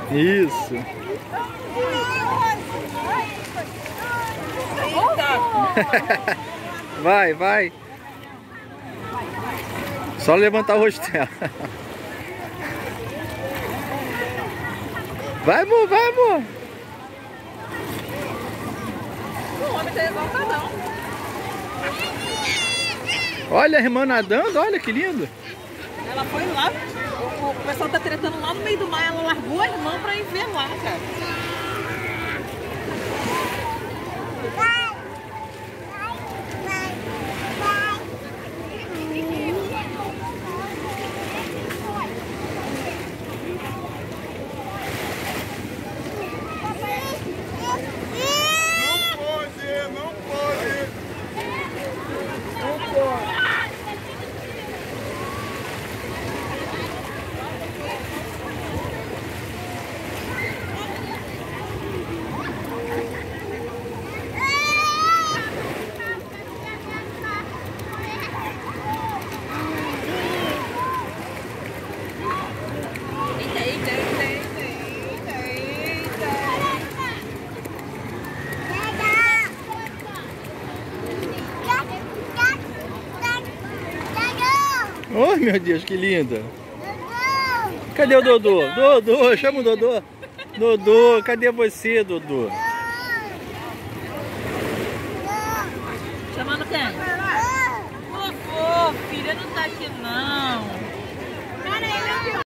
Isso. Vai, vai. Só levantar o rosto dela. Vai, amor, vai, amor. O homem tá igual o casal. Olha a irmã nadando, olha que lindo. Ela foi lá, o pessoal tá tretando lá no meio do mar, ela largou a irmã pra ir ver lá, cara. Oh, meu Deus, que linda. Cadê o Dodô? Dodô, chama o Dodô. Dodô, cadê você, Dodô? Chamando quem? Ô, filha, não tá aqui não.